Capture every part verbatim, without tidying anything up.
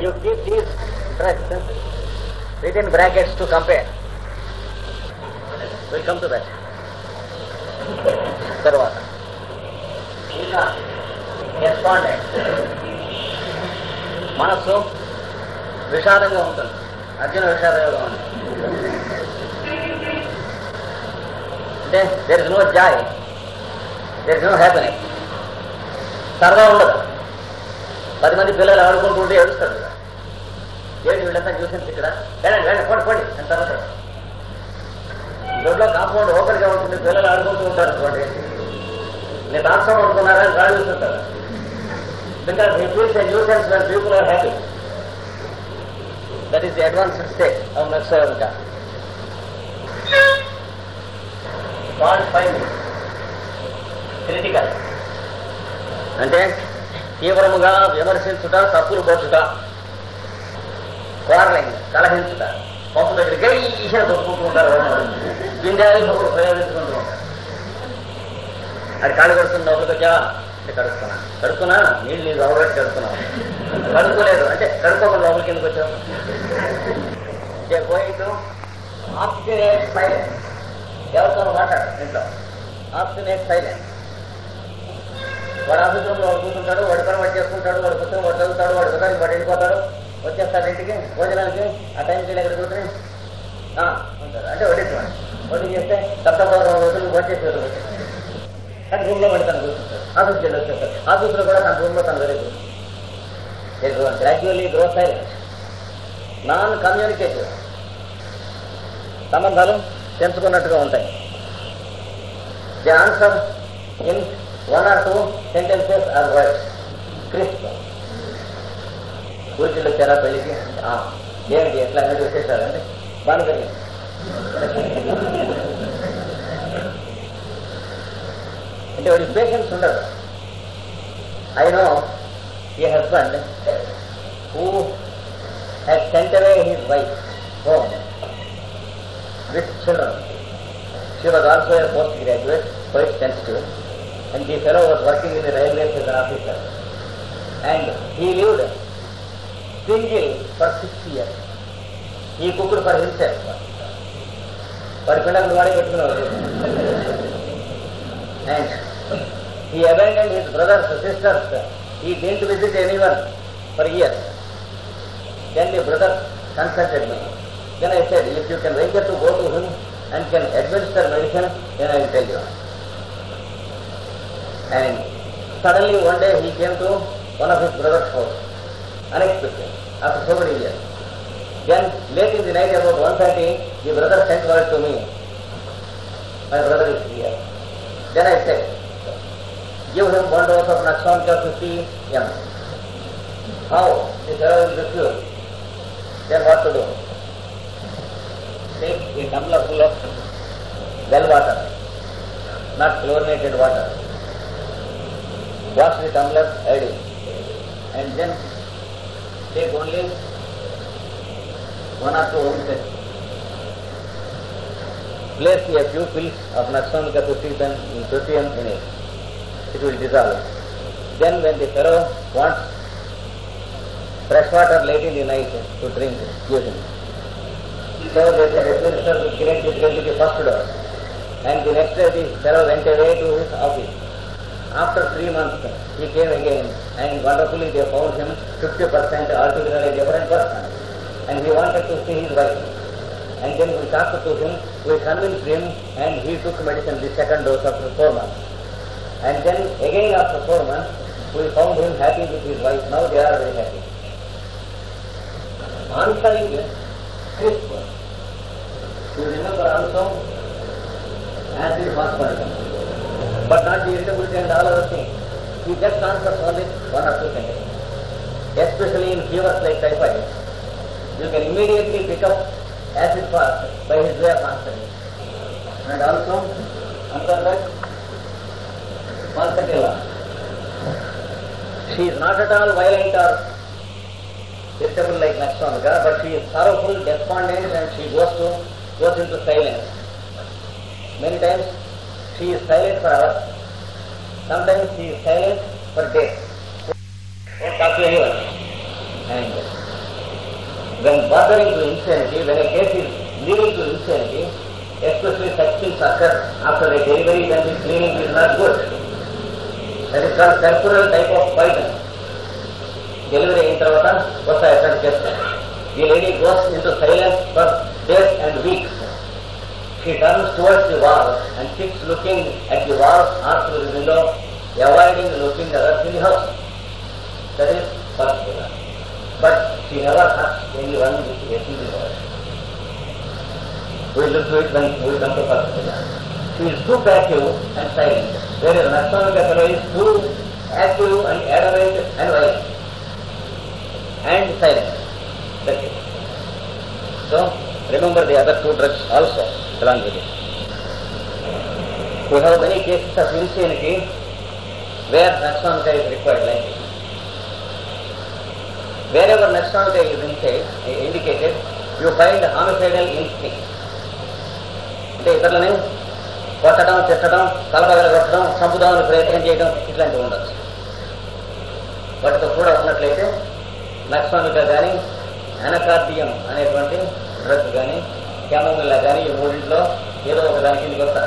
you keep these drugs within brackets to compare. We'll come to that. Tarvata. ಈಗ respondent మనస్సు విషాదంగా ఉంటుంది. అర్జున విషాదంగా ఉంటుంది. అంటే there is no joy, there is no happiness. సరదా ఉండదు. పది మంది పిల్లలు ఆడుకుంటూ ఉంటే ఏడుస్తాడు. ఏంటి వీళ్ళంతా న్యూసెన్స్ ఇక్కడ, వెళ్ళండి వెళ్ళండి పోండి పోండి అని తర్వాత రోడ్లో కాంపౌండ్ ఓపెన్గా ఉంటుంది, పిల్లలు ఆడుకుంటూ ఉంటారు అనుకోండి, నేను రాష్ట్రం అనుకున్నారా అని రాడు చూస్తుంటారు. Because he feels a nuisance when people are happy. That is the advanced state of నక్సలంక. పాయింట్ ఫైవ్ క్రిటికల్ అంటే తీవ్రముగా విమర్శించుట, తప్పులు పట్టుట, కోరలింగ్ కలహించుట, పప్పు దగ్గరికి ఈశ్వర తొప్పుకుంటూ ఉంటారు. బిందాలు పప్పులు ప్రయోగించుకుంటూ ఉంటారు. అది కాళ్ళు కడుతున్న లోపలికొచ్చా అంటే కడుక్కున్నా కడుక్కున్నా నీళ్ళు నీళ్ళు అవగట్టి కడుక్కున్నావు, కడుక్కోలేదు అంటే కడుక్కోకుండా లోపలికి ఎందుకు వచ్చావు. Going to obstinate silence. ఎవరితో మాట్లాడు ఇంట్లో ఆబ్స్టినేట్ సైలెన్స్. వాడు ఆఫీస్ రూమ్లో వాడు కూర్చుంటాడు, వాడు పని వాడు చేసుకుంటాడు, వాడు పుస్తకం వాడు చదువుతాడు, వాడు కుదరని వాడు వెళ్ళిపోతాడు, వచ్చేస్తాడు ఇంటికి భోజనానికి. ఆ టైంకి వెళ్ళి ఎక్కడ కూర్చొని ఉంటాడు అంటే వడ్డించమని వడ్డీ చేస్తే సప్తమ రోజులు వచ్చేసి రోజు కానీ రూమ్లో పడి తను కూర్చుంటాడు. ఆఫీస్కి వెళ్ళి వచ్చేస్తాడు. ఆఫీస్లో కూడా తన రూమ్లో తను వేరే కూర్చుంటాడు. Gradually grow silence, non communicative. సంబంధాలు పెంచుకున్నట్టుగా ఉంటాయి. The answer in one or two sentences or words. Crisp. గురిచిలో వచ్చారా పెళ్లికి? ఏమిటి ఎట్లా అన్నట్టు వచ్చేసారంటే బాగా కలిగింది. అంటే వాడి పేషెన్స్ ఉండదు. I know a husband who has sent away his wife home with children. She was also a postgraduate, quite sensitive, and the fellow was working in the railways as an officer. And he lived single for six years. He cooked for himself. But pindaku vaade pettukunnavaru. And he abandoned his brothers and sisters. He didn't visit anyone for years. Then the brother consulted me. Then I said, if you can venture to go to him and can administer medicine, then I will tell you. And suddenly one day he came to one of his brother's house, unexpected, after so many years. Then late in the night about one thirty, the brother sent word to me, my brother is here. Then I said, give him one dose of Naxonica fifty milligrams. How? The fellow will refuse. Then what to do? Take a tumbler full of well water, not chlorinated water. Wash the tumbler, add it, and then take only one or two ounces. Place a few pills of Naxonica fifty milligrams in it. It will dissolve. Then when the fellow wants fresh water late in the night to drink, use it. So they said, administer the grant is going to be first dose. And the next day the fellow went away to his office. After three months he came again, and wonderfully they found him fifty percent altogether a different person. And he wanted to see his wife. And then we talked to him, we convinced him, and he took medicine the second dose after four months. And then again after four months we found him happy with his wife. Now they are very happy. Answering crisp. You remember also acid phosphorism, but not the irritability and all other things. He just answers only one or two sentences. Especially in fevers like typhoid, you can immediately pick up acid fast by his way of answering. And also, another that, Pansakila. She is not at all violent or irritable like Naxonica, but she is sorrowful, despondent, and she goes to goes into silence. Many times she is silent for hours. Sometimes she is silent for days. Won't talk to anyone. And when bordering to insanity, when a case is leading to insanity, especially such things occur after a delivery, then the cleaning is not good. That is called temporal type of poison. Delivery అయిన తర్వాత వస్తాయి అక్కడ చేస్తారు. The lady goes into silence for days and weeks. She turns towards the wall and sits looking at the wall or through the window, avoiding looking others in the house. That is first pillar. But she never hurts anyone with getting the word. We will look to it when we come to first pillar. She is too passive and silent, whereas Nakshamika fellow is too active and adamant and violent and silent. That's it. So, remember the other two drugs also along with it. We have many cases of insanity where Nakshamika is required like this. Wherever Nakshamika is indicated, you find homicidal instinct. అంటే ఇతరులని కొట్టడం, తిట్టడం, కలపగల కొట్టడం, చంపుదామని ప్రయత్నం చేయడం ఇట్లాంటివి ఉండొచ్చు. వాటితో కూడా ఉన్నట్లయితే నక్సామికా కానీ, అనకార్డియం అనేటువంటి డ్రగ్ కానీ, క్యామోమిల్లా కానీ ఈ మూడింట్లో ఏదో ఒక దాని కిందికి వస్తారు.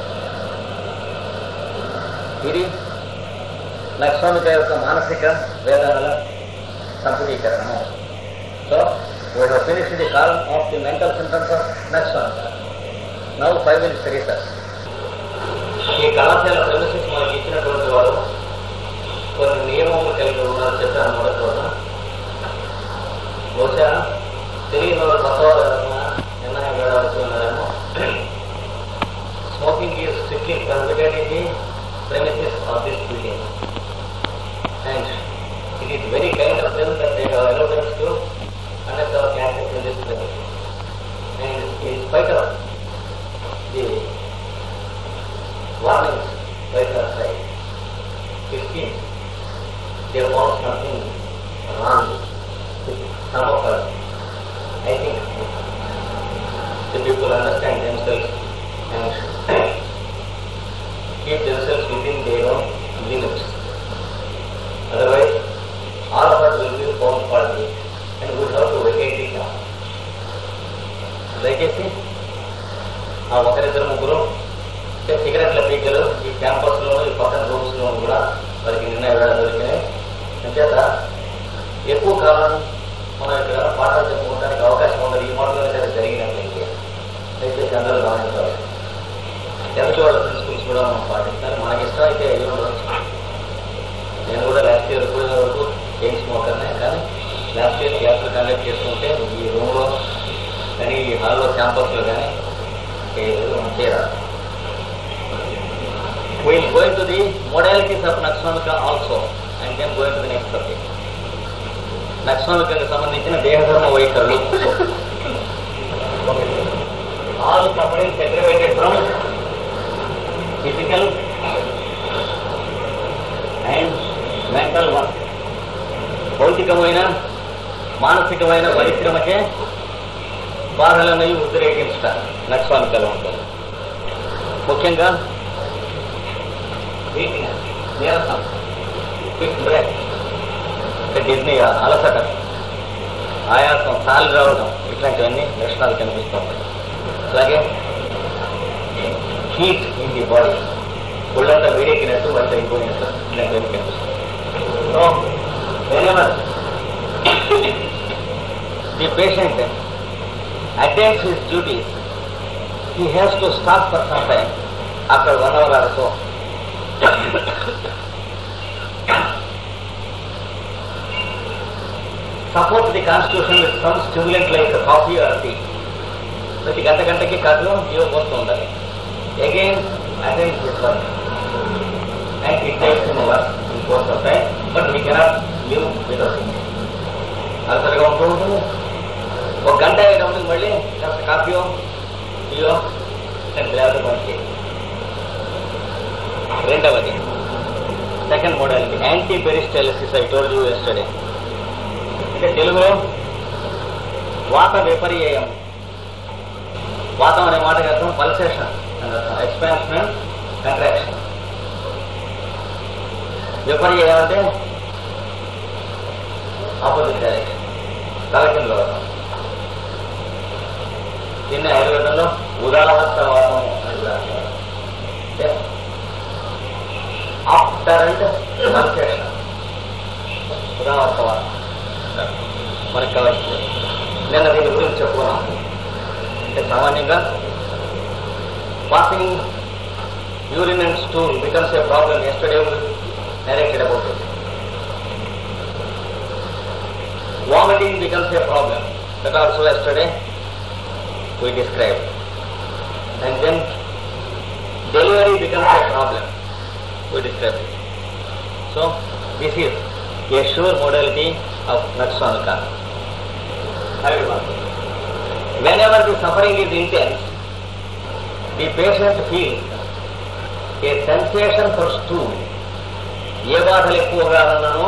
ఇది నక్సామిక యొక్క మానసిక వేదనల సంపుటీకరణం. So we have finished the column of the mental symptoms of Nakshamika. Now five will study us. ఈ కళాశాల ప్రెమిసెస్ మనకి ఇచ్చినటువంటి వారు కొన్ని నియమములు కలిగి ఉన్నారు చెప్పాను మొదటి రోజు. బహుశా తెలియని వాళ్ళు కొత్త వారు నిర్ణయం వేయవలసి ఉన్నారేమో. Smoking is strictly prohibited in the premises of this building and it is very kind of them that they have allowed us to conduct our classes in this place. And in spite of the warnings by the side, it seems they want something wrong with some of us. I think the people understand themselves and keep themselves within their own limits. Otherwise, all of us will be found faulty and would have to vacate it now. దయచేసి ఆ ఒకరిద్దరు ముగ్గురు సిగరెట్ల పీకలు ఈ క్యాంపస్లోనూ ఈ పక్కన రూమ్స్లోనూ కూడా వారికి నిర్ణయ వేళ దొరికినాయి. అంచేత ఎక్కువ కాలం మనం ఇక్కడ పాఠాలు చెప్పుకోవడానికి అవకాశం ఉండదు. ఈ మాటలో అది జరిగినట్లయితే దయచేసి అందరూ గమనించాలి. ఎదుటి వాళ్ళ ప్రిన్సిపల్స్ కూడా మనం పాటించాలి. మనకి ఇష్టం అయితే అయ్యి ఉండవచ్చు. నేను కూడా లాస్ట్ ఇయర్ పోయిన వరకు ఏం స్మోకర్నే, కానీ లాస్ట్ ఇయర్ క్లాసులు కండక్ట్ చేసుకుంటే ఈ రూమ్లో కానీ ఈ హాల్లో క్యాంపస్లో కానీ చేయరాదు. We'll go into the modalities of Nakshamika also and then go into the next subject. నక్సామికకు సంబంధించిన దేహధర్మ వైఖరులు. All suffering segregated from physical and mental one. భౌతికమైన మానసికమైన పరిశ్రమకే బాధలను ఉద్రేకించుట నక్సామికలో ఉంటుంది. ముఖ్యంగా నీరసం, క్విక్ బ్రేక్, డిజ్నీ, అలసట, ఆయాసం, సాలి రావడం ఇట్లాంటివన్నీ లక్షణాలు కనిపిస్తూ ఉంటాయి. అలాగే హీట్ ఇన్ ది బాడీ, ఒళ్ళంతా వేడెక్కినట్టు వంట అయిపోయినట్టు ఇలాంటివన్నీ కనిపిస్తాయి. So whenever the patient attends his duties, he has to stop for some time after one hour or so. Support the constitution with some stimulant like coffee or tea. ప్రతి గంట గంటకి కాఫీలో జీవ పోస్తూ ఉండాలి. Again attend his work and it takes him work in course of time, but we cannot live without it. అలసరిగా ఉంటూ ఉంటుంది. ఒక గంట అయ్యేటప్పుడు మళ్ళీ కాస్త కాఫీయో టీయో గ్లాస్ మంచి. రెండవది second modality anti peristalsis. I told you yesterday. అంటే తెలుగులో వాత విపర్యయం. వాతం అనే మాటకి అర్థం పల్సేషన్ అని అర్థం, ఎక్స్పాన్షన్ అండ్ కంట్రాక్షన్. విపర్యయం అంటే ఆపోజిట్ డైరెక్షన్, తల కింద ఉదాహరణవాదం అని కూడా అంటారు. ఆఫ్టర్ అండ్ కన్సెషన్ ఉదాహరణవాదం మనకు కావాల్సింది. నిన్న దీని గురించి చెప్పుకున్నాం. అంటే సామాన్యంగా passing urine and stool becomes a problem. Yesterday narrated about it. Vomiting becomes a problem. That also yesterday we described. And then delivery becomes a problem. We described it. So this is a sure modality of Natsanaka. Whenever the suffering is intense, the patient feels a sensation for stool. ఏ బాధలు ఎక్కువగా ఉన్నానో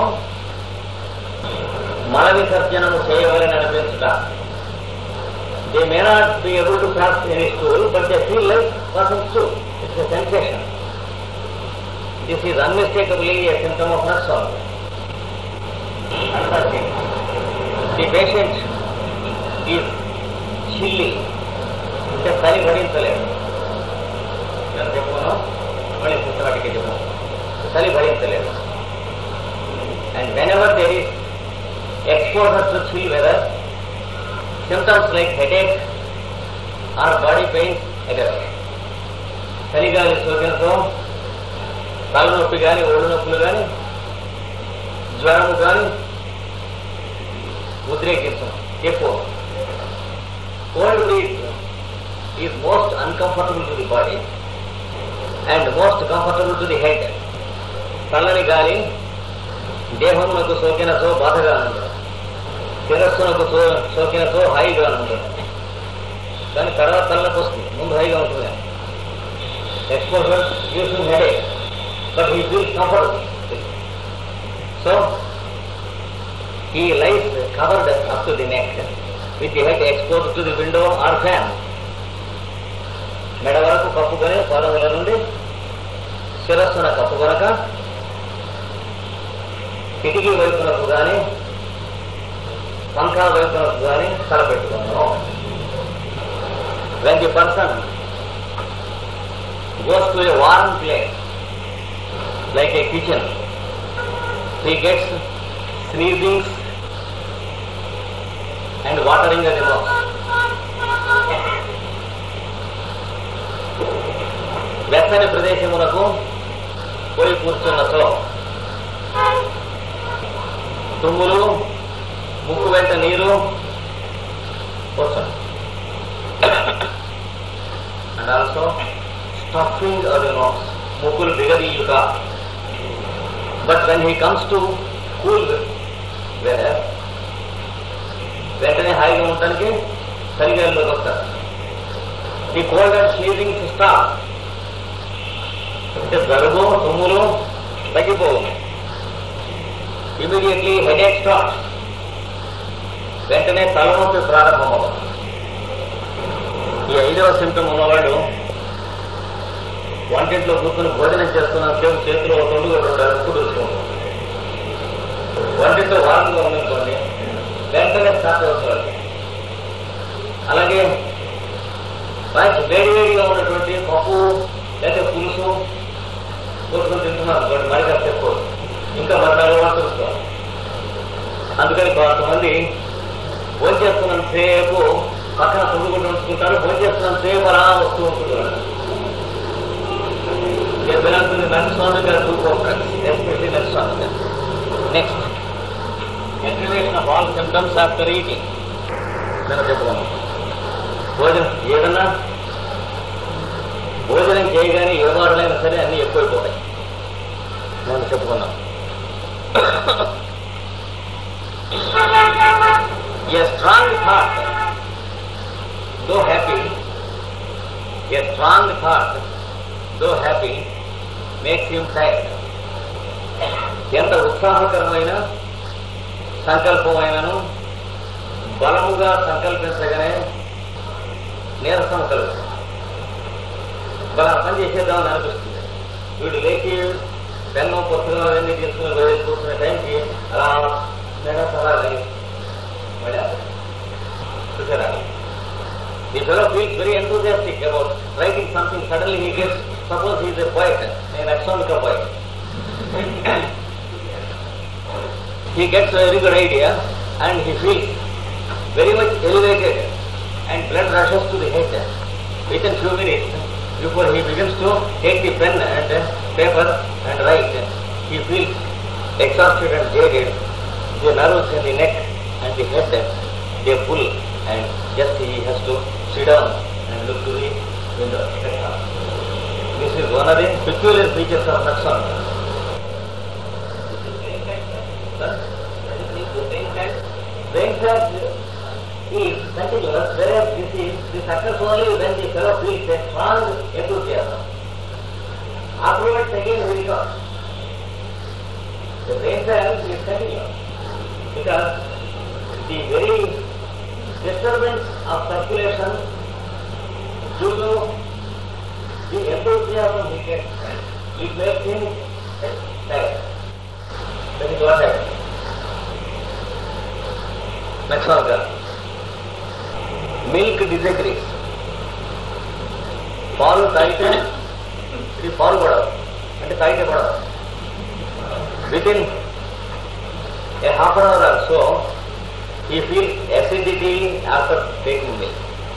మల విసర్జనము చేయవలని అనిపించుట. They may not be able to pass any stool, but they feel like passing stool. It's a sensation. This is unmistakably a symptom of nursology. The patient is chilly, అంటే చలి భరించలేదు. నేను చెప్పుకున్నాం, మళ్ళీ పుస్తకాటికి చెప్పాను, చలి భరించలేదు. And whenever there is exposure to chill weather, symptoms like headache or body pain occur. చలిగాలి సోకినతో తలనొప్పి కానీ, ఒళ్ళు నొప్పులు కానీ, జ్వరము కానీ ఉద్రేకించడం ఎక్కువ. Cold breath is most uncomfortable to the body and most comfortable to the head. చల్లని గాలి దేహమునకు సోకినతో బాధగా ఉండదు, శిరస్సునకు సో సోకినతో హాయిగా ఉంటుంది. కానీ తర్వాత తలనొప్పి వస్తుంది, ముందు హాయిగా ఉంటుంది. Exposure using headache, but he feels comfortable. So he lies covered up to the neck with the head expose to the window or fan. మెడ వరకు కప్పుకొని పాదముల నుండి శిరస్సున కప్పుకొనక కిటికీ వైపునకు కానీ పంఖా వైపునకు కానీ తలపెట్టుకున్నాను. When the person goes to a warm place like a kitchen, he gets sneezings and watering of the mouth. వెచ్చని ప్రదేశమునకు పోయి కూర్చున్నతో తుమ్ములు, ముక్కు వెంట నీరు వస్తుంది. And also stuffing of the nose, ముక్కులు బిగదీయుట. But when he comes to cool weather, వెంటనే హాయిగా ఉండటానికి చలిగాలిలోకి వస్తారు. The cold and sneezing stop, అంటే జలుబు తుమ్ములు తగ్గిపోవు. ఇమీడియట్లీ హెడేక్ స్టార్ట్స్, వెంటనే తలనొప్పి ప్రారంభమవుతుంది. ఈ ఐదవ సింప్టమ్ ఉన్నవాళ్ళు వంటింట్లో కూర్చొని భోజనం చేస్తున్న సేపు చేతిలో ఒక రెండు రెండు అడుగులు చూసుకుంటాం. వంటింట్లో వారంగా ఉందనుకోండి, వెంటనే స్టార్ట్ అవుతుంది. అలాగే మంచి వేడివేడిగా ఉన్నటువంటి పప్పు లేదా పులుసు కూర్చొని తింటున్నారు, మరి కాస్త ఎక్కువ ఇంకా మరణాలు మాట్లాడుకోవాలి. అందుకని కొంతమంది భోజనం చేస్తున్నంత సేపు పక్కన తొందుకుంటూ ఉంచుకుంటారు, భోజనం చేస్తున్నంత సేపు అలా వస్తూ ఉంటున్నారు. Next activation of all symptoms after eating. నేను చెప్పుకున్నాను, భోజనం ఏదన్నా భోజనం చేయగానే ఏ వారులైనా సరే అన్నీ ఎక్కువైపోతాయి. మనం చెప్పుకున్నాం. A strong thought, though happy, a strong thought, though happy, makes him tired. ఎంత ఉత్సాహకరమైన సంకల్పమైనను బలముగా సంకల్పించగానే నీరసం కలుగుతుంది. బలం పని చేసేద్దామని అనిపిస్తుంది. వీడు లేచి పెన్ను పుస్తకం అవన్నీ తీసుకుని వెళ్ళి కూర్చునే టైంకి అలా నీరసం అలా మళ్ళీ చూసారా? ఈ fellow feels very enthusiastic. enthusiastic about writing something, suddenly he gets, suppose he is a poet, an Aksonika poet. He gets a very good idea and he feels very much elevated and blood rushes to the head within few minutes before he begins to take the pen and paper and write. He feels exhausted and jaded. The nerves in the neck and the head, they pull and just he has to sit down and look to the window. This is one of the peculiar features of Nakson. Brain fat is continuous, whereas this is this occurs only when the fellow feels a strong enthusiasm. Afterwards again he returns. The brain fat is continuous because the very disturbance of circulation due to the enthusiasm he gets, it makes him tired. That is what happens. Next one, milk disagrees. పాలు తాగితే ఇది పాలు కూడా అంటే తాగితే కూడా within a half an hour or so he feels acidity after taking milk.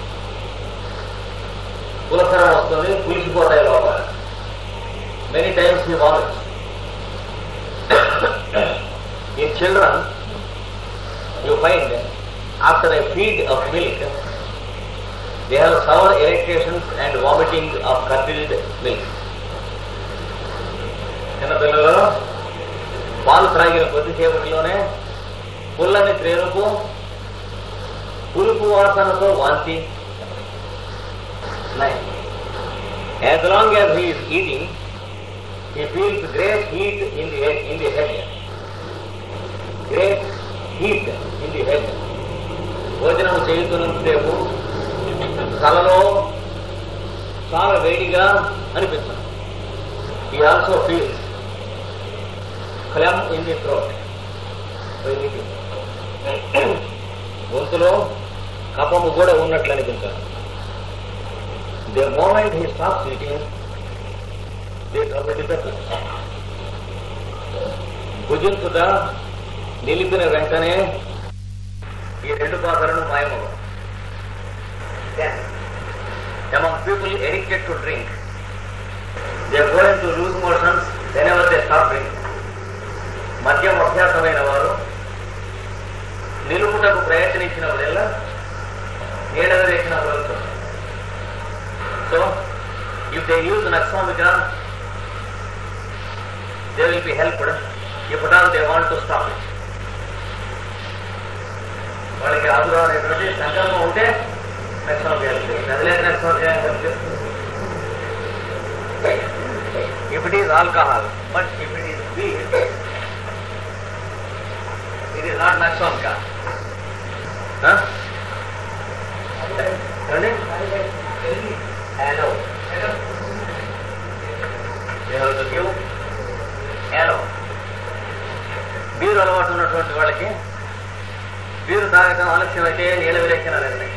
పులసరం వస్తుంది, పులిసిపోతాయి లోపల. Many times he vomits. In children, you find after a feed of milk, they have sour erections and vomiting of curdled milk. చిన్న పిల్లలు పాలు త్రాగిన కొద్దిసేపటిలోనే పుల్లని త్రేనుపు, పులుపు వాసనతో వాంతి. As long as he is eating, he feels great heat in the head, in the head. Great heat in the head. భోజనం చేయుతున్నంతసేపు తలలో చాలా వేడిగా అనిపిస్తుంది. He also feels phlegm in the throat. గొంతులో కఫము కూడా ఉన్నట్లు అనిపించాలి. The moment he stops eating, they trouble disappears. భుజించుట నిలిపిన వెంటనే ఈ రెండు పాత్రలను మాయమవు. Among people addicted to drink, they are going to lose motions whenever they stop drinking. మద్యం అభ్యాసమైన వారు నిలుపుటకు ప్రయత్నించినప్పుడల్లా నీడగా వేసినప్పుడు వెళ్తున్నారు. So, if they use Naxomika, they will be helped. If at all they want to stop it. వాళ్ళకి ఆదురా అనేటువంటి సంకల్పం ఉంటే Naxomika help చేస్తుంది. అదిలేదు Naxomika help చేస్తుంది. If it is alcohol, but if it is beer, it is not Naxomika. Huh? Hello. They have to give hello. Beer అలవాటు ఉన్నటువంటి వాళ్ళకి బీరు తాగటం ఆలస్యం అయితే నీళ్ళ విరేచనాలు అవుతాయి.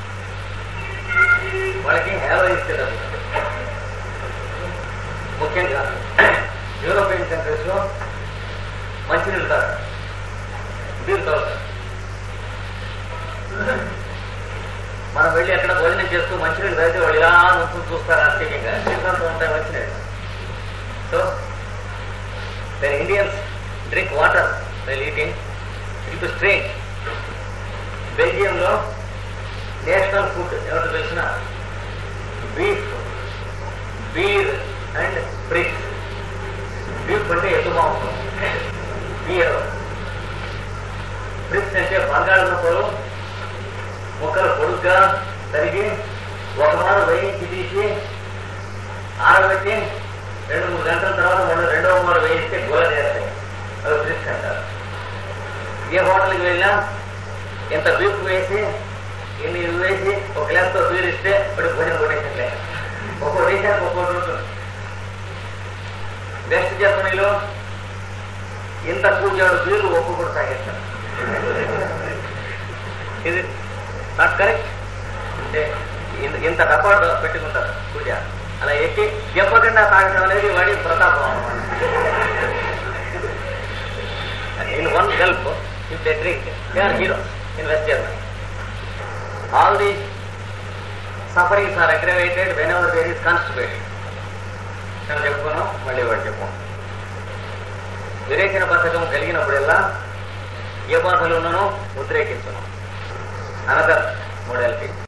వాళ్ళకి హేలో ఇస్తే ముఖ్యంగా యూరోపియన్ కంట్రీస్ లో మంచినీళ్ళు తాగుతారు, బీరు తాగుతారు. మనం వెళ్ళి ఎక్కడ భోజనం చేస్తూ మంచినీళ్ళు తాగితే వాళ్ళు ఇలా నుంచుని చూస్తారు ఆశ్చర్యంగా. సీజన్తో ఉంటాయి మంచినీళ్ళు. So when Indians drink water while eating, it is strange. బెల్జియంలో నేషనల్ ఫుడ్ ఎవరు తెలిసిన beef, beer and fries. Beef అంటే ఎద్దు మాంసం, బీర్. ఫ్రిక్స్ అంటే బంగాళదుంపలు ముక్కలు పొడుగ్గా తరిగి ఒక మారు వేయించి తీసి ఆరబెట్టి రెండు మూడు గంటల తర్వాత మళ్ళీ రెండవ మారు వేయిస్తే గోల చేస్తాయి. అది ఫ్రిక్స్ అంటారు. ఏ హోటల్కి వెళ్ళినా ఇంత బీఫ్ వేసి ఇన్ని వేసి ఒక గ్లాస్తో బీర్ ఇస్తే ఇప్పుడు భోజనం కొట్టేసినట్లే. ఒక్కో దేశానికి ఒక్కోటి ఉంటుంది. వెస్ట్ జర్మనీలో ఇంత కూర్చోడు బీరు ఒక్కొక్కటి తాగేస్తారు. ఇది నాట్ కరెక్ట్. అంటే ఇంత డబ్బా పెట్టుకుంటారు పూజ. అలా ఎక్కి చెప్పకుండా తాగడం అనేది వాడి ప్రతాపం. In one gulp if they drink they are hero in West Germany. All the sufferings are aggravated whenever there is constipated. నేను చెప్పుకున్నాం, మళ్ళీ వాడు చెప్పు. విరేచన పథకం కలిగినప్పుడల్లా ఏ బాధలు ఉన్నానో ఉద్రేకించను. Another modality.